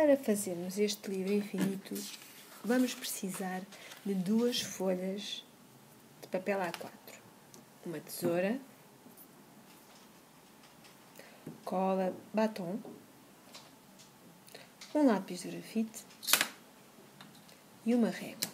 Para fazermos este livro infinito, vamos precisar de 2 folhas de papel A4, uma tesoura, cola, batom, um lápis de grafite e uma régua.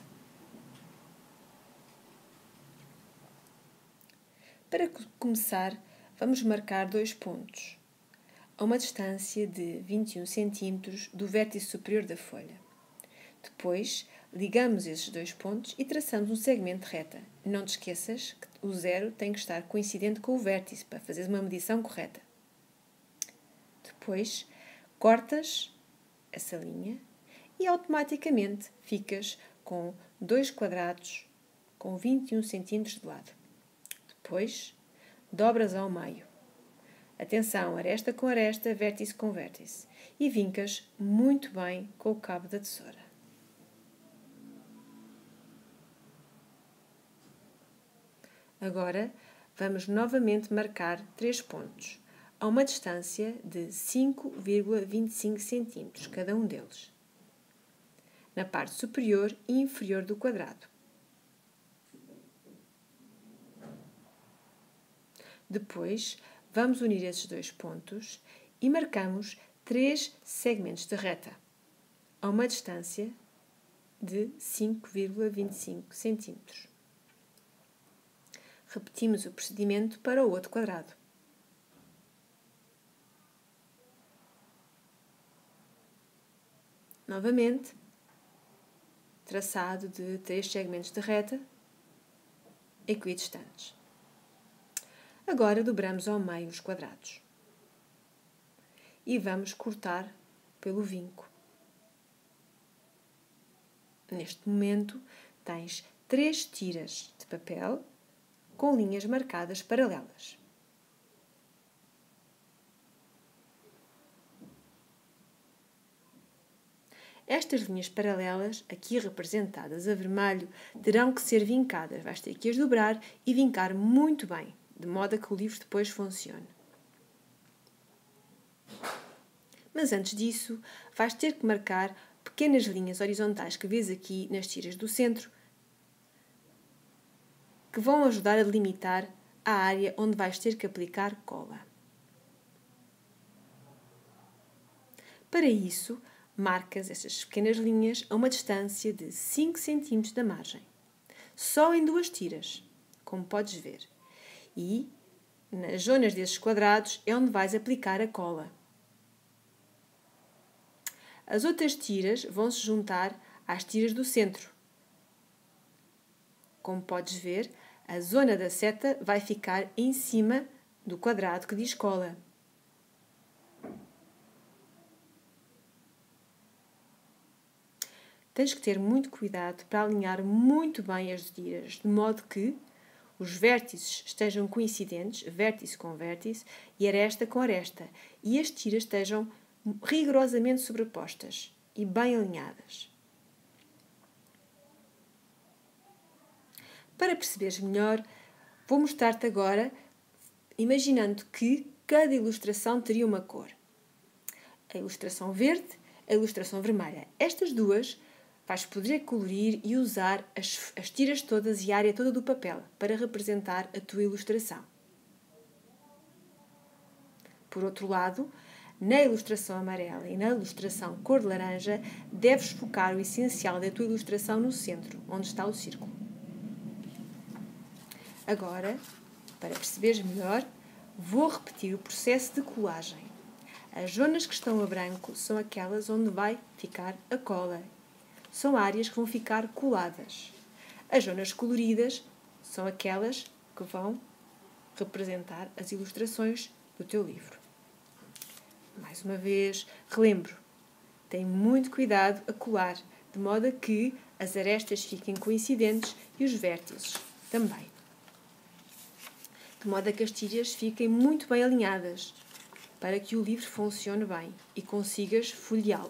Para começar, vamos marcar 2 pontos, a uma distância de 21 cm do vértice superior da folha. Depois, ligamos esses 2 pontos e traçamos um segmento de reta. Não te esqueças que o 0 tem que estar coincidente com o vértice para fazeres uma medição correta. Depois, cortas essa linha e automaticamente ficas com 2 quadrados com 21 cm de lado. Depois, dobras ao meio. Atenção, aresta com aresta, vértice com vértice. E vincas muito bem com o cabo da tesoura. Agora, vamos novamente marcar 3 pontos, a uma distância de 5,25 cm, cada um deles, na parte superior e inferior do quadrado. Depois, vamos unir esses 2 pontos e marcamos 3 segmentos de reta, a uma distância de 5,25 cm. Repetimos o procedimento para o outro quadrado. Novamente, traçado de 3 segmentos de reta equidistantes. Agora dobramos ao meio os quadrados e vamos cortar pelo vinco. Neste momento, tens 3 tiras de papel com linhas marcadas paralelas. Estas linhas paralelas, aqui representadas a vermelho, terão que ser vincadas. Vais ter que as dobrar e vincar muito bem, de modo a que o livro depois funcione. Mas antes disso, vais ter que marcar pequenas linhas horizontais que vês aqui nas tiras do centro, que vão ajudar a delimitar a área onde vais ter que aplicar cola. Para isso, marcas estas pequenas linhas a uma distância de 5 cm da margem, só em 2 tiras, como podes ver. E, nas zonas desses quadrados, é onde vais aplicar a cola. As outras tiras vão se juntar às tiras do centro. Como podes ver, a zona da seta vai ficar em cima do quadrado que diz cola. Tens que ter muito cuidado para alinhar muito bem as tiras, de modo que os vértices estejam coincidentes, vértice com vértice, e aresta com aresta, e as tiras estejam rigorosamente sobrepostas e bem alinhadas. Para perceberes melhor, vou mostrar-te agora, imaginando que cada ilustração teria uma cor. A ilustração verde, a ilustração vermelha. Estas duas vais poder colorir e usar as tiras todas e a área toda do papel para representar a tua ilustração. Por outro lado, na ilustração amarela e na ilustração cor de laranja, deves focar o essencial da tua ilustração no centro, onde está o círculo. Agora, para perceberes melhor, vou repetir o processo de colagem. As zonas que estão a branco são aquelas onde vai ficar a cola. São áreas que vão ficar coladas. As zonas coloridas são aquelas que vão representar as ilustrações do teu livro. Mais uma vez, relembro, tem muito cuidado a colar, de modo a que as arestas fiquem coincidentes e os vértices também. De modo a que as tiras fiquem muito bem alinhadas, para que o livro funcione bem e consigas folheá-lo.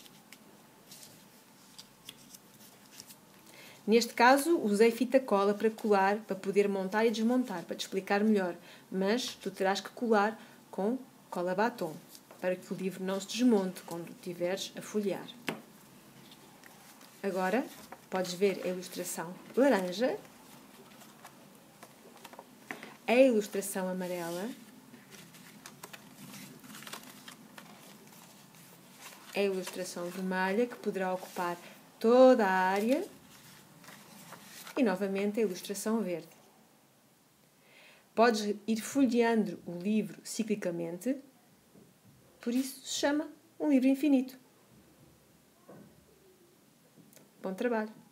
Neste caso, usei fita cola para colar, para poder montar e desmontar, para te explicar melhor, mas tu terás que colar com cola batom. para que o livro não se desmonte quando estiveres a folhear. Agora, podes ver a ilustração laranja, a ilustração amarela, a ilustração vermelha, que poderá ocupar toda a área, e novamente a ilustração verde. Podes ir folheando o livro ciclicamente, por isso se chama um livro infinito. Bom trabalho!